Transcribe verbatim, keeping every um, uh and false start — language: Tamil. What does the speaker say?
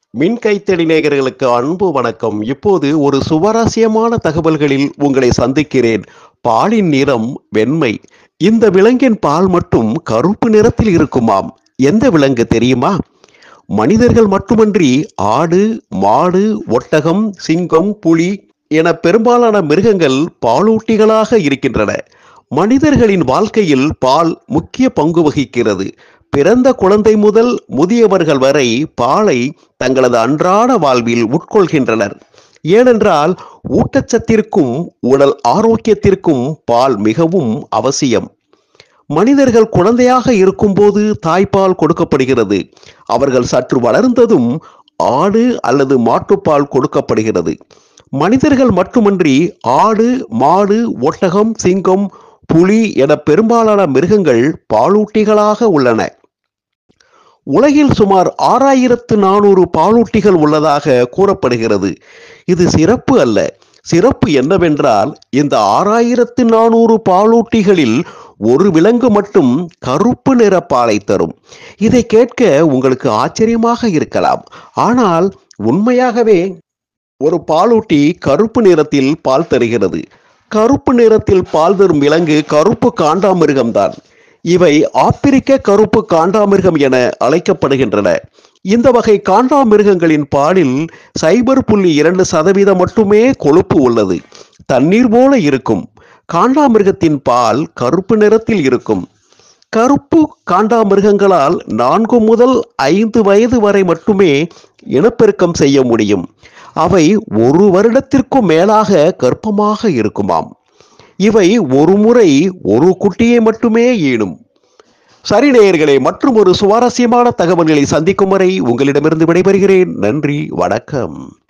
மின் கைத்தடி நேயர்களுக்கு அன்பு வணக்கம். இப்போது ஒரு சுவாரஸ்யமான தகவல்களில் உங்களை சந்திக்கிறேன். பாலின் நிறம் வெண்மை. இந்த விலங்கின் பால் மட்டும் கருப்பு நிறத்தில் இருக்குமாம். எந்த விலங்கு தெரியுமா? மனிதர்கள் மட்டுமன்றி ஆடு, மாடு, ஒட்டகம், சிங்கம், புலி என பெரும்பாலான மிருகங்கள் பாலூட்டிகளாக இருக்கின்றன. மனிதர்களின் வாழ்க்கையில் பால் முக்கிய பங்கு வகிக்கிறது. பிறந்த குழந்தை முதல் முதியவர்கள் வரை பாலை தங்களது அன்றாட வாழ்வில் உட்கொள்கின்றனர். ஏனென்றால் ஊட்டச்சத்திற்கும் உடல் ஆரோக்கியத்திற்கும் பால் மிகவும் அவசியம். மனிதர்கள் குழந்தையாக இருக்கும்போது தாய்ப்பால் கொடுக்கப்படுகிறது. அவர்கள் சற்று வளர்ந்ததும் ஆடு அல்லது மாட்டுப்பால் கொடுக்கப்படுகிறது. மனிதர்கள் மட்டுமன்றி ஆடு, மாடு, ஒட்டகம், சிங்கம், புலி என பெரும்பாலான மிருகங்கள் பாலூட்டிகளாக உள்ளன. உலகில் சுமார் ஆறாயிரத்து நானூறு பாலூட்டிகள் உள்ளதாக கூறப்படுகிறது. இது சிறப்பு அல்ல. சிறப்பு என்னவென்றால், இந்த ஆறாயிரத்து நானூறு பாலூட்டிகளில் ஒரு விலங்கு மட்டும் கருப்பு நிற பாலை தரும். இதை கேட்க உங்களுக்கு ஆச்சரியமாக இருக்கலாம். ஆனால் உண்மையாகவே ஒரு பாலூட்டி கருப்பு நிறத்தில் பால் தருகிறது. கருப்பு நிறத்தில் பால் தரும் விலங்கு கருப்பு காண்டாமிருகம்தான். இவை ஆப்பிரிக்க கருப்பு காண்டாமிருகம் என அழைக்கப்படுகின்றன. இந்த வகை காண்டாமிருகங்களின் பாலில் சைபர் புள்ளி இரண்டு சதவீதம் மட்டுமே கொழுப்பு உள்ளது. தண்ணீர் போல இருக்கும். காண்டாமிருகத்தின் பால் கருப்பு நிறத்தில் இருக்கும். கருப்பு காண்டாமிருகங்களால் நான்கு முதல் ஐந்து வயது வரை மட்டுமே இனப்பெருக்கம் செய்ய முடியும். அவை ஒரு வருடத்திற்கும் மேலாக கர்ப்பமாக இருக்குமாம். இவை ஒரு முறை ஒரு குட்டியை மட்டுமே ஈனும். சரி நேயர்களே, மற்றும் ஒரு சுவாரஸ்யமான தகவல்களை சந்திக்கும் வரை உங்களிடமிருந்து விடைபெறுகிறேன். நன்றி, வணக்கம்.